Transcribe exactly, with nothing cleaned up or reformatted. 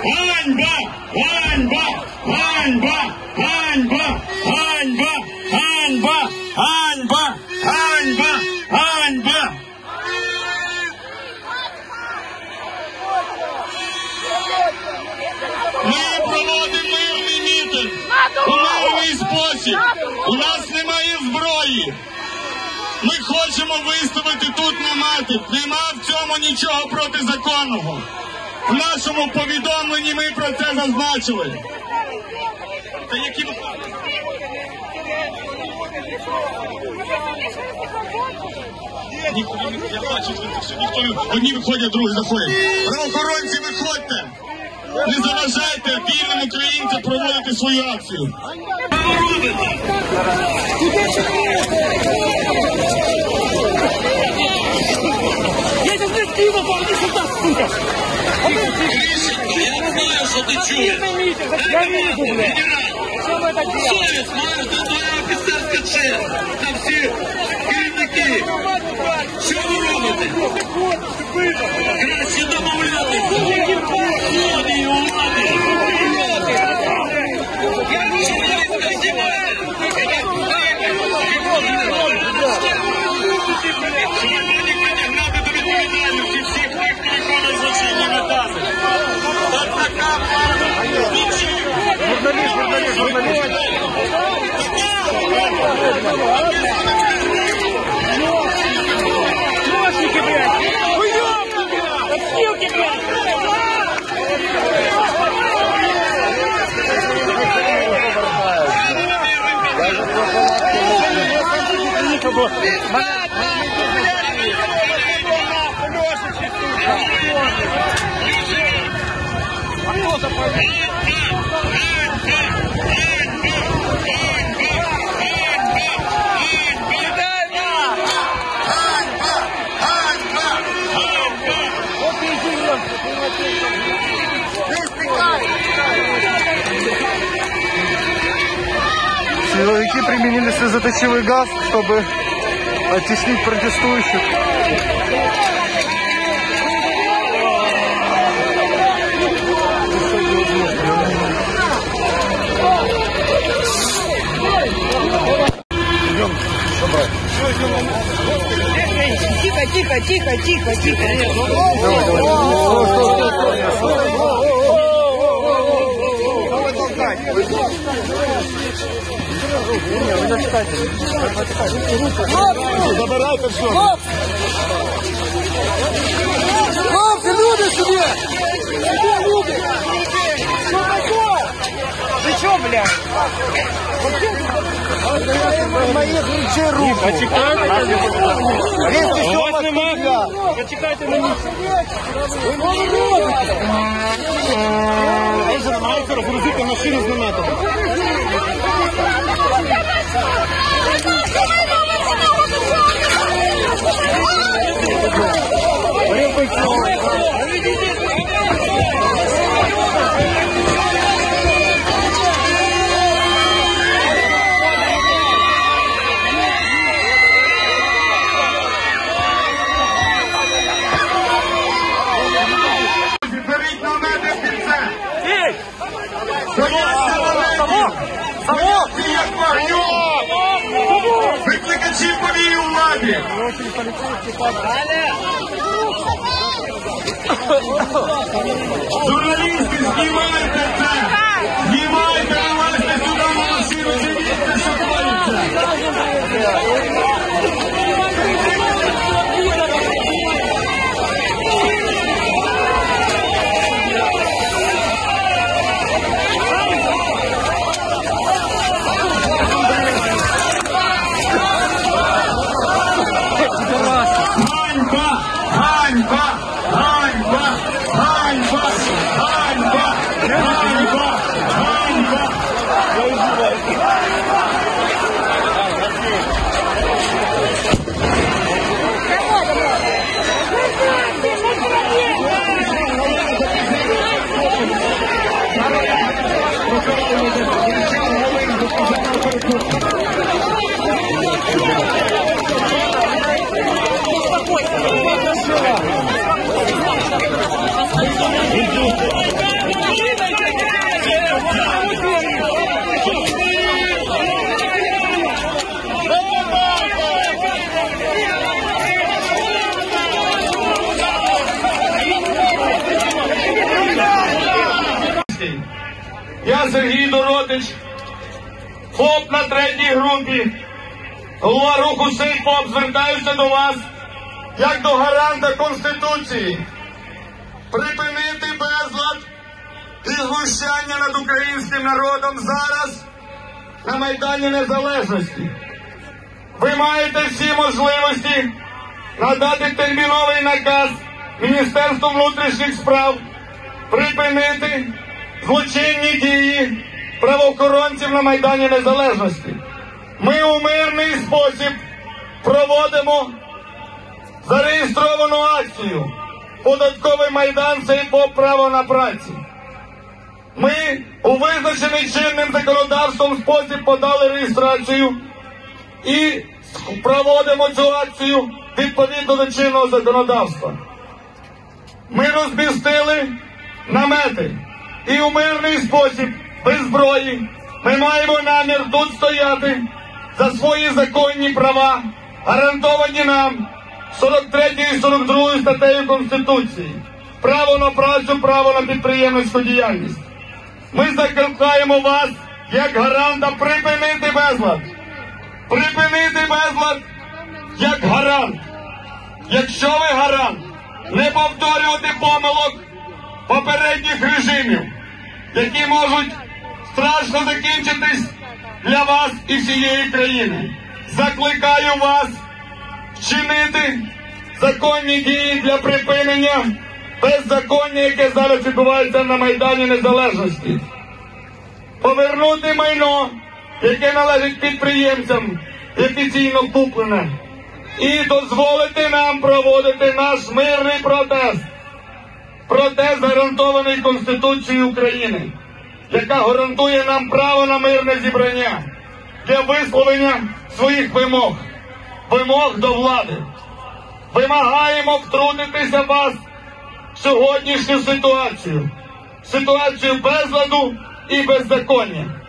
Ганьба! Ганьба! Ганьба! Ганьба! Ганьба! Ганьба! Ганьба! Ганьба! Ганьба! Ми проводимо мирний мітинг у мирний спосіб. У нас немає зброї. Ми хочемо виставити тут намет. Нема в цьому нічого протизаконного. В нашому повідомленні ми про це зазначили. Та які... Я бачу, що ніхто... Одні виходять, другі заходять. Правоохоронці, виходьте! Не заважайте вільним українцям проводити свою акцію. Що ви робите? Я сейчас не скину, иди сюда, сука! Я знаю, що ти чуєш. Я вижу, блядь! Что вы это делаете? Совість маєш, це твоя офіцерська честь. Та всі керівники. Що ви робите? Краще домовлятися. Влади і влади. Журналист, журналист, журналист. Носики, блядь! Уёбки, блядь! Отсилки, блядь! Силовики применили слезоточивый газ, чтобы оттеснить протестующих. Тихо, тихо, тихо, тихо, тихо. Забирайте все. Хлопцы, люди себе! Себе люди! Что такое? Ты чё, блядь? Моих речей руку. Если все у вас нема, почекайте на них. ви маєте розгрузити машину з наметом. Беріть намети в кінце! Бояться як вогню! Викликачі повії у владі! Журналісти, знімайте це! Знімайте, вилазьте сюди на машину, дивіться, що твориться! Ганьба! Ганьба! Ганьба! Ганьба! Ганьба! Ганьба! Ганьба! Спокойно. Конституції. Я, Сергій Доротич, ФОП на третій групі, голова руху «Сей ФОП», звертаюся до вас як до гаранта Конституції. Припинити безлад і знущання над українським народом зараз на Майдані Незалежності. Ви маєте всі можливості надати терміновий наказ Міністерству внутрішніх справ припинити злочинні дії правоохоронців на Майдані Незалежності. Ми у мирний спосіб проводимо зареєстровану акцію «Податковий Майдан – Сей ФОП. Право на працю». Ми у визначений чинним законодавством спосіб подали реєстрацію і проводимо цю акцію відповідно до чинного законодавства. Ми розмістили намети і у мирний спосіб, без зброї, ми маємо намір тут стояти за свої законні права, гарантовані нам сорок третьою і сорок другою статтею Конституції. Право на працю, право на підприємницьку діяльність. Ми закликаємо вас, як гаранта, припинити безлад. Припинити безлад як гарант. Якщо ви гарант, не повторювати помилок попередніх режимів, які можуть страшно закінчитись для вас і всієї країни. Закликаю вас вчинити законні дії для припинення беззаконня, яке зараз відбувається на Майдані Незалежності. Повернути майно, яке належить підприємцям, офіційно куплене, і дозволити нам проводити наш мирний протест. Протест, гарантований Конституцією України, яка гарантує нам право на мирне зібрання для висловлення своїх вимог, вимог до влади. Вимагаємо втрутитися вас в сьогоднішню ситуацію, ситуацію безладу і беззаконня.